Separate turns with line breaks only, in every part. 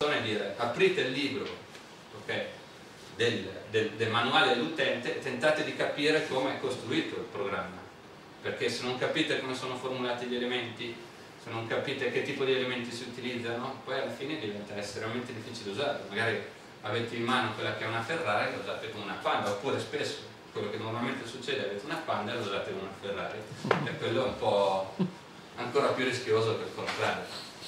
è dire aprite il libro, okay, del manuale dell'utente e tentate di capire come è costruito il programma, perché se non capite come sono formulati gli elementi, se non capite che tipo di elementi si utilizzano, poi alla fine diventa estremamente difficile usarlo. Magari avete in mano quella che è una Ferrari e la usate come una Panda, oppure spesso quello che normalmente succede, avete una Panda e la usate come una Ferrari, e quello è un po' ancora più rischioso che il contrario.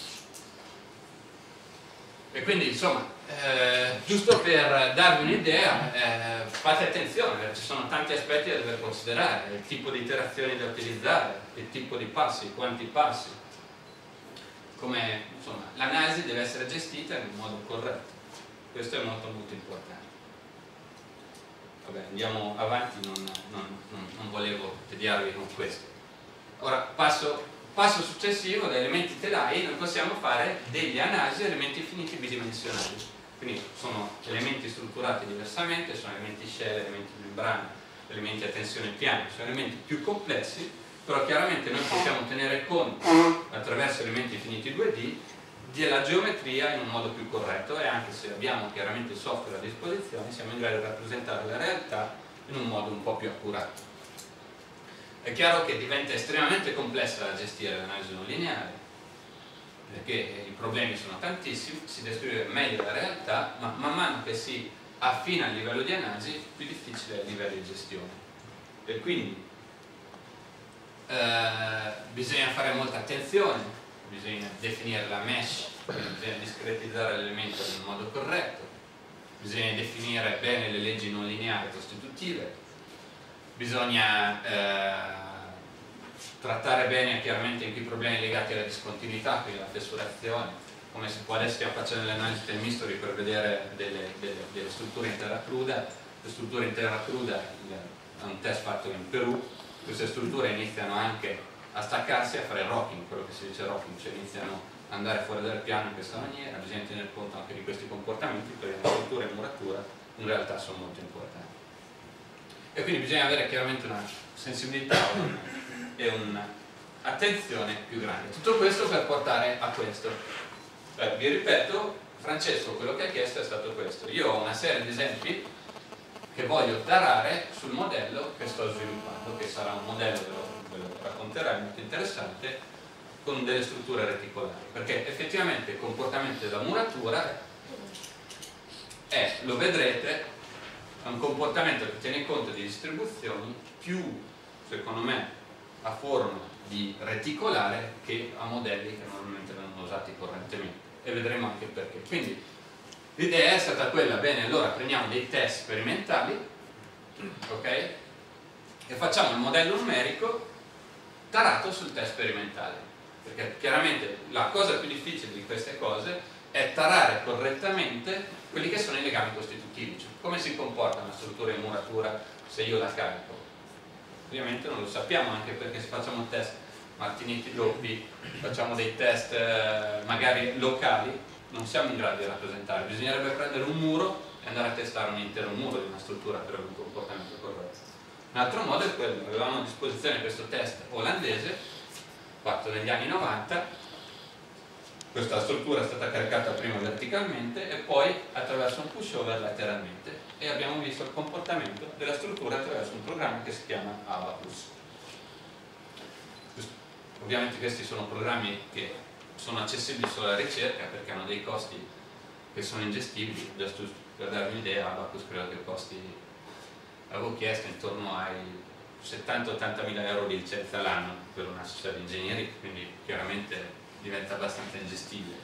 E quindi insomma, giusto per darvi un'idea, fate attenzione, perché ci sono tanti aspetti da dover considerare: il tipo di iterazioni da utilizzare, il tipo di passi, quanti passi, come insomma l'analisi deve essere gestita in un modo corretto. Questo è molto molto importante. Vabbè, andiamo avanti, non volevo tediarvi con questo. Ora passo successivo. Da elementi telai noi possiamo fare delle analisi di elementi finiti bidimensionali. Quindi sono elementi strutturati diversamente, sono elementi shell, elementi membrana, elementi a tensione piana, sono elementi più complessi, però chiaramente noi possiamo tenere conto attraverso elementi finiti 2D della geometria in un modo più corretto, e anche se abbiamo chiaramente il software a disposizione siamo in grado di rappresentare la realtà in un modo un po' più accurato. È chiaro che diventa estremamente complessa da gestire l'analisi non lineare, perché i problemi sono tantissimi, si descrive meglio la realtà, ma man mano che si affina il livello di analisi più difficile è il livello di gestione. E quindi bisogna fare molta attenzione. Bisogna definire la mesh, bisogna discretizzare l'elemento in modo corretto, bisogna definire bene le leggi non lineari costitutive, bisogna trattare bene chiaramente anche i problemi legati alla discontinuità, quindi alla fessurazione, come se qua adesso stiamo facendo l'analisi del mystery per vedere delle strutture in terra cruda. Le strutture in terra cruda è un test fatto in Perù. Queste strutture iniziano anche a staccarsi e a fare rocking, quello che si dice rocking, cioè iniziano ad andare fuori dal piano in questa maniera. Bisogna tenere conto anche di questi comportamenti, perché la struttura e la muratura in realtà sono molto importanti. E quindi bisogna avere chiaramente una sensibilità e un'attenzione più grande. Tutto questo per portare a questo. Vi ripeto, Francesco quello che ha chiesto è stato questo. Io ho una serie di esempi che voglio tarare sul modello che sto sviluppando, che sarà un modello, ve lo racconterai, molto interessante, con delle strutture reticolari, perché effettivamente il comportamento della muratura è, lo vedrete, è un comportamento che tiene conto di distribuzioni più, secondo me, a forma di reticolare che a modelli che normalmente vengono usati correntemente, e vedremo anche perché. Quindi l'idea è stata quella: bene, allora prendiamo dei test sperimentali, ok, e facciamo il modello numerico tarato sul test sperimentale, perché chiaramente la cosa più difficile di queste cose è tarare correttamente quelli che sono i legami costitutivi, cioè come si comporta una struttura in muratura se io la carico. Ovviamente non lo sappiamo, anche perché se facciamo test Martinetti doppi, facciamo dei test magari locali, non siamo in grado di rappresentare. Bisognerebbe prendere un muro e andare a testare un intero muro di una struttura per avere un comportamento corretto. Un altro modo è quello: avevamo a disposizione questo test olandese fatto negli anni 90. Questa struttura è stata caricata prima verticalmente e poi attraverso un pushover lateralmente, e abbiamo visto il comportamento della struttura attraverso un programma che si chiama Abacus. Ovviamente questi sono programmi che sono accessibili solo alla ricerca, perché hanno dei costi che sono ingestibili. Giusto per darvi un'idea, Abacus credo che costi, avevo chiesto, intorno ai 70-80 mila euro di licenza all'anno per una società di ingegneri, quindi chiaramente diventa abbastanza ingestibile.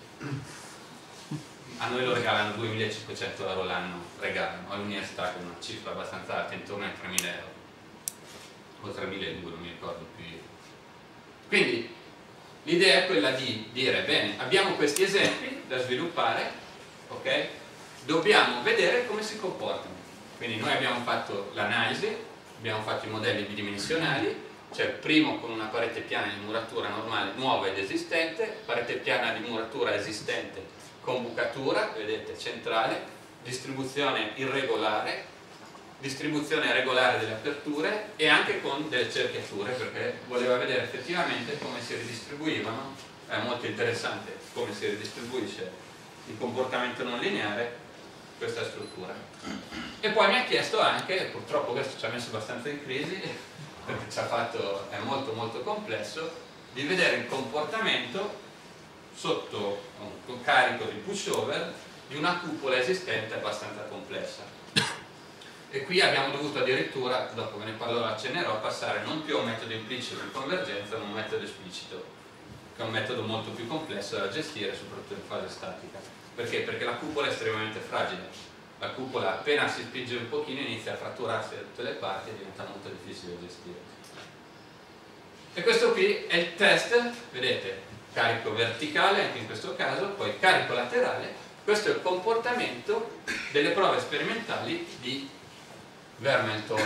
A noi lo regalano 2.500 euro l'anno, regalano all'università, con una cifra abbastanza alta, intorno ai 3.000 euro o 3.200, non mi ricordo più io. Quindi l'idea è quella di dire: bene, abbiamo questi esempi da sviluppare, ok? Dobbiamo vedere come si comportano. Quindi noi abbiamo fatto l'analisi, abbiamo fatto i modelli bidimensionali, cioè il primo con una parete piana di muratura normale nuova ed esistente, parete piana di muratura esistente con bucatura, vedete, centrale, distribuzione irregolare, distribuzione regolare delle aperture e anche con delle cerchiature, perché voleva vedere effettivamente come si ridistribuivano. È molto interessante come si ridistribuisce un comportamento non lineare, questa struttura. E poi mi ha chiesto anche, purtroppo questo ci ha messo abbastanza in crisi, perché è molto molto complesso, di vedere il comportamento sotto un carico di pushover di una cupola esistente abbastanza complessa. E qui abbiamo dovuto addirittura, dopo ve ne accennerò, passare non più a un metodo implicito di convergenza ma a un metodo esplicito, che è un metodo molto più complesso da gestire, soprattutto in fase statica. Perché? Perché la cupola è estremamente fragile. La cupola appena si spinge un pochino inizia a fratturarsi da tutte le parti e diventa molto difficile da gestire. E questo qui è il test, vedete, carico verticale anche in questo caso, poi carico laterale. Questo è il comportamento delle prove sperimentali di Vermelton.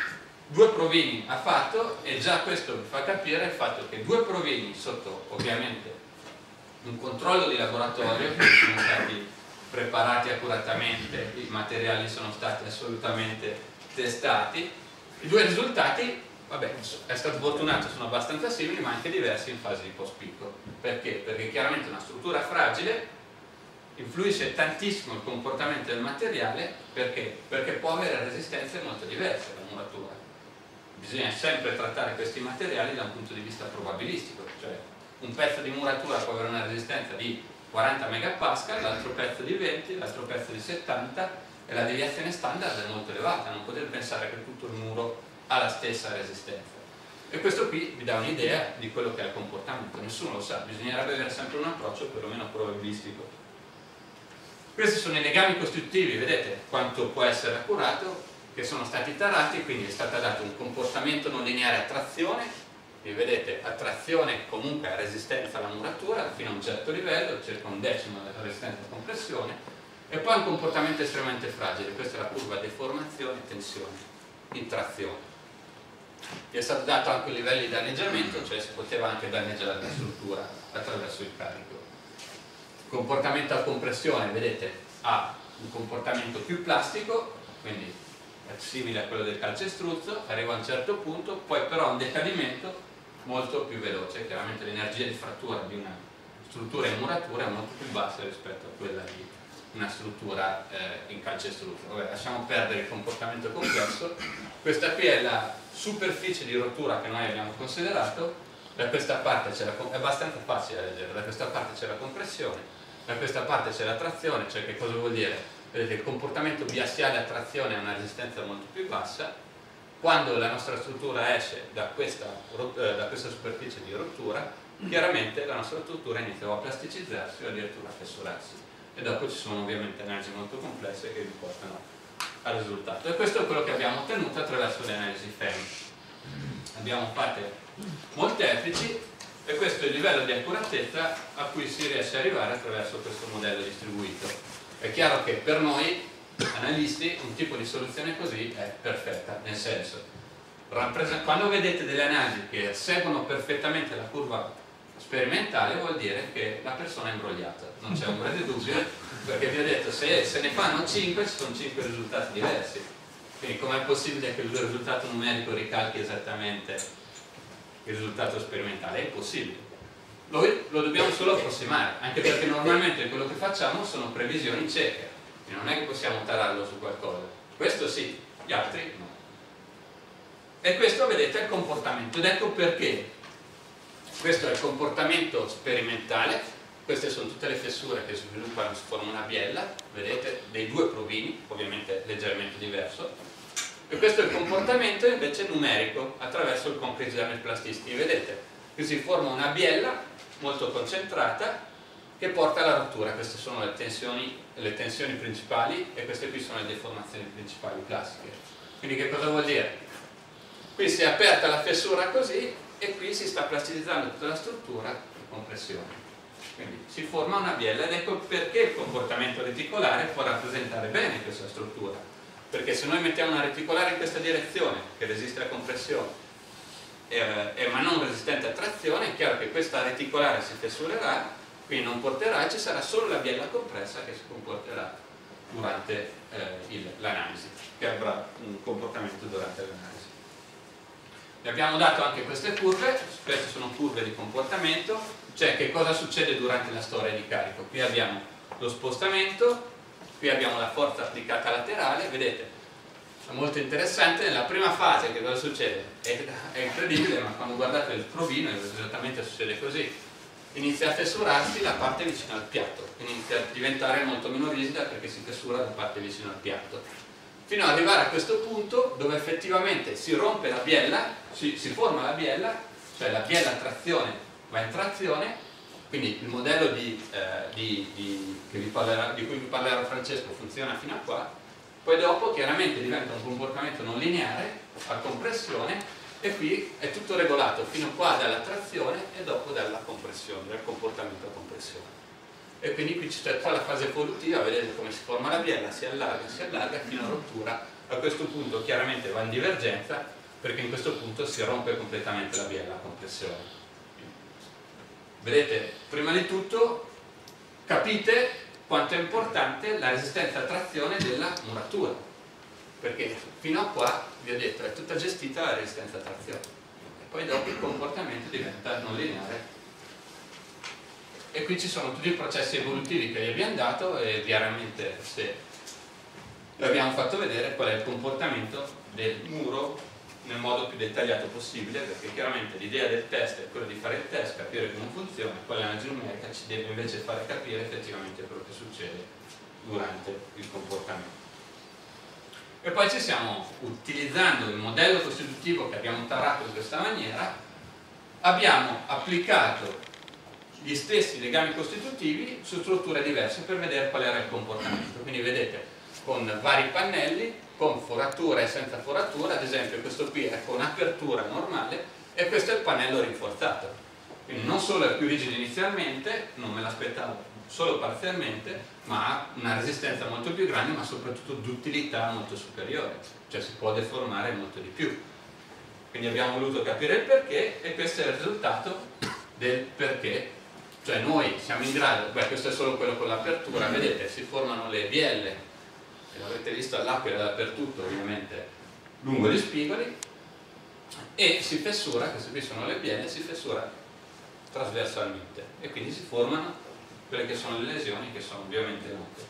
2 provini ha fatto, e già questo vi fa capire il fatto che 2 provini sotto ovviamente un controllo di laboratorio, che sono stati preparati accuratamente, i materiali sono stati assolutamente testati, i 2 risultati, vabbè, è stato fortunato, sono abbastanza simili ma anche diversi in fase di post picco. Perché? Perché chiaramente una struttura fragile influisce tantissimo il comportamento del materiale. Perché? Perché può avere resistenze molto diverse alla muratura. Bisogna sempre trattare questi materiali da un punto di vista probabilistico, cioè un pezzo di muratura può avere una resistenza di 40 megapascal, l'altro pezzo di 20, l'altro pezzo di 70 e la deviazione standard è molto elevata, non potete pensare che tutto il muro ha la stessa resistenza. E questo qui vi dà un'idea di quello che è il comportamento, nessuno lo sa, bisognerebbe avere sempre un approccio perlomeno probabilistico. Questi sono i legami costitutivi, vedete quanto può essere accurato, che sono stati tarati, quindi è stato dato un comportamento non lineare a trazione, e vedete attrazione comunque a resistenza alla muratura fino a un certo livello, circa 1/10 della resistenza a compressione, e poi un comportamento estremamente fragile, questa è la curva deformazione e tensione in trazione. Gli è stato dato anche un livello di danneggiamento, cioè si poteva anche danneggiare la struttura attraverso il carico. Comportamento a compressione, vedete, ha un comportamento più plastico, quindi è simile a quello del calcestruzzo, arriva a un certo punto, poi però ha un decadimento molto più veloce. Chiaramente l'energia di frattura di una struttura in muratura è molto più bassa rispetto a quella di una struttura in calcestruzzo. Vabbè, lasciamo perdere il comportamento complesso. Questa qui è la superficie di rottura che noi abbiamo considerato. Da questa parte c'è è abbastanza facile da leggere, da questa parte c'è la compressione, da questa parte c'è la trazione, cioè che cosa vuol dire? Vedete, il comportamento biassiale a trazione ha una resistenza molto più bassa. Quando la nostra struttura esce da questa superficie di rottura, chiaramente la nostra struttura inizia a plasticizzarsi o addirittura a fessurarsi. E dopo ci sono ovviamente analisi molto complesse che vi portano al risultato. E questo è quello che abbiamo ottenuto attraverso le analisi FEM. Abbiamo fatte molteplici e questo è il livello di accuratezza a cui si riesce ad arrivare attraverso questo modello distribuito. È chiaro che per noi analisti un tipo di soluzione così è perfetta, nel senso, quando vedete delle analisi che seguono perfettamente la curva sperimentale vuol dire che la persona è imbrogliata, non c'è ombra di dubbio, perché vi ho detto, se ne fanno 5 ci sono 5 risultati diversi, quindi com'è possibile che il risultato numerico ricalchi esattamente il risultato sperimentale? È impossibile. Noi lo dobbiamo solo approssimare, anche perché normalmente quello che facciamo sono previsioni cieche, quindi non è che possiamo tararlo su qualcosa. Questo sì, gli altri no. E questo, vedete, è il comportamento, ed ecco perché questo è il comportamento sperimentale. Queste sono tutte le fessure che si sviluppano, si forma una biella, vedete, dei 2 provini, ovviamente leggermente diverso. E questo è il comportamento invece numerico attraverso il concrete damage plasticity. Vedete, qui si forma una biella molto concentrata che porta alla rottura. Queste sono le tensioni principali e queste qui sono le deformazioni principali classiche. Quindi che cosa vuol dire? Qui si è aperta la fessura così e qui si sta plasticizzando tutta la struttura di compressione. Quindi si forma una biella ed ecco perché il comportamento reticolare può rappresentare bene questa struttura. Perché se noi mettiamo una reticolare in questa direzione che resiste alla compressione ma non resistente a trazione, è chiaro che questa reticolare si fessurerà, quindi non porterà e ci sarà solo la biella compressa che si comporterà durante l'analisi, che avrà un comportamento durante l'analisi. Vi abbiamo dato anche queste curve, queste sono curve di comportamento, cioè che cosa succede durante la storia di carico. Qui abbiamo lo spostamento, qui abbiamo la forza applicata laterale, vedete, è molto interessante. Nella prima fase che cosa succede? È incredibile, ma quando guardate il provino esattamente succede così: inizia a fessurarsi la parte vicino al piatto, inizia a diventare molto meno rigida perché si fessura la parte vicino al piatto, fino ad arrivare a questo punto dove effettivamente si rompe la biella, si forma la biella, cioè la biella a trazione va in trazione. Quindi il modello di cui vi parlerà Francesco funziona fino a qua. Poi dopo chiaramente diventa un comportamento non lineare a compressione, e qui è tutto regolato fino a qua dalla trazione e dopo dalla compressione, dal comportamento a compressione. E quindi qui c'è tutta la fase evolutiva, vedete come si forma la biella, si allarga fino a rottura. A questo punto chiaramente va in divergenza, perché in questo punto si rompe completamente la biella a compressione. Vedete, prima di tutto capite quanto è importante la resistenza a trazione della muratura, perché fino a qua vi ho detto è tutta gestita la resistenza a trazione, e poi dopo il comportamento diventa non lineare, e qui ci sono tutti i processi evolutivi che vi abbiamo dato, e chiaramente se vi abbiamo fatto vedere qual è il comportamento del muro nel modo più dettagliato possibile, perché chiaramente l'idea del test è quella di fare il test, capire come funziona, poi l'analisi numerica ci deve invece fare capire effettivamente quello che succede durante il comportamento. E poi ci siamo, utilizzando il modello costitutivo che abbiamo tarato in questa maniera, abbiamo applicato gli stessi legami costitutivi su strutture diverse per vedere qual era il comportamento. Quindi vedete, con vari pannelli, con foratura e senza foratura. Ad esempio questo qui è con apertura normale e questo è il pannello rinforzato, quindi non solo è più rigido inizialmente, non me l'aspettavo, solo parzialmente, ma ha una resistenza molto più grande, ma soprattutto d'utilità molto superiore, cioè si può deformare molto di più. Quindi abbiamo voluto capire il perché, e questo è il risultato del perché. Cioè noi siamo in grado, questo è solo quello con l'apertura, vedete, si formano le bielle, l'avrete visto all'aquila dappertutto ovviamente lungo gli spigoli, e si fessura, queste qui sono le bielle, si fessura trasversalmente, e quindi si formano quelle che sono le lesioni, che sono ovviamente note.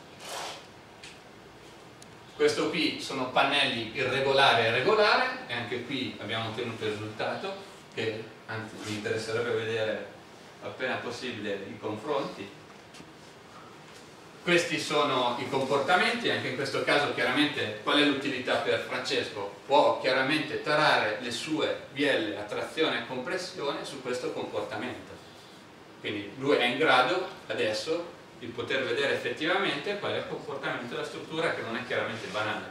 Questo qui sono pannelli irregolare e regolare, e anche qui abbiamo ottenuto il risultato che, anzi, mi interesserebbe vedere appena possibile i confronti. Questi sono i comportamenti, anche in questo caso chiaramente qual è l'utilità per Francesco? Può chiaramente tarare le sue bielle a trazione e compressione su questo comportamento. Quindi lui è in grado adesso di poter vedere effettivamente qual è il comportamento della struttura, che non è chiaramente banale.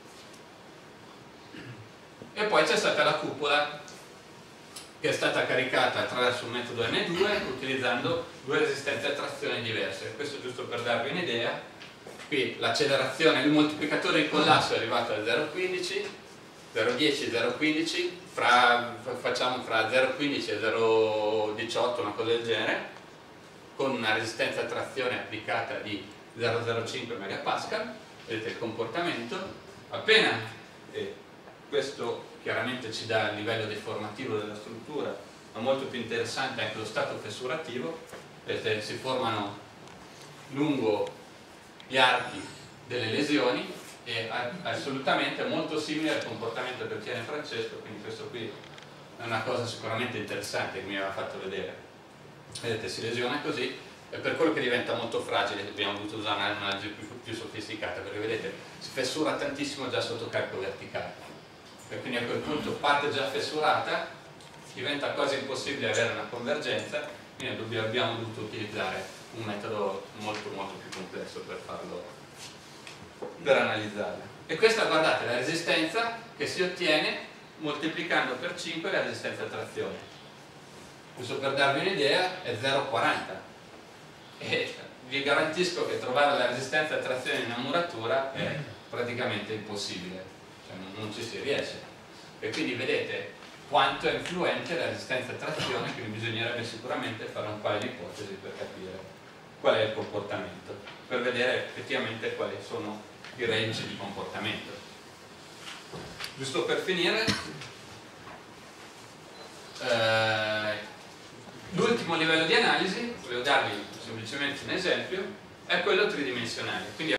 E poi c'è stata la cupola, che è stata caricata attraverso un metodo N2 utilizzando due resistenze a trazione diverse. Questo giusto per darvi un'idea. Qui l'accelerazione, il moltiplicatore di collasso è arrivato a 0,15, 0,10, 0,15, facciamo fra 0,15 e 0,18, una cosa del genere, con una resistenza a trazione applicata di 0,05 megapascal. Vedete il comportamento. Appena questo chiaramente ci dà il livello deformativo della struttura, ma molto più interessante anche lo stato fessurativo. Vedete, si formano lungo gli archi delle lesioni, e assolutamente molto simile al comportamento che ottiene Francesco. Quindi questo qui è una cosa sicuramente interessante che mi aveva fatto vedere. Vedete, si lesiona così, e per quello che diventa molto fragile abbiamo dovuto usare un'analisi più sofisticata, perché vedete, si fessura tantissimo già sotto carico verticale, e quindi a quel punto parte già fessurata, diventa quasi impossibile avere una convergenza, quindi abbiamo dovuto utilizzare un metodo molto più complesso per farlo, per analizzarla. E questa, guardate, la resistenza che si ottiene moltiplicando per 5 la resistenza a trazione. Questo, per darvi un'idea, è 0,40, e vi garantisco che trovare la resistenza a trazione in una muratura è praticamente impossibile, cioè non ci si riesce. E quindi vedete quanto è influente la resistenza a trazione, quindi bisognerebbe sicuramente fare un paio di ipotesi per capire qual è il comportamento, per vedere effettivamente quali sono i range di comportamento. Giusto per finire, l'ultimo livello di analisi, volevo darvi semplicemente un esempio. è quello tridimensionale. Quindi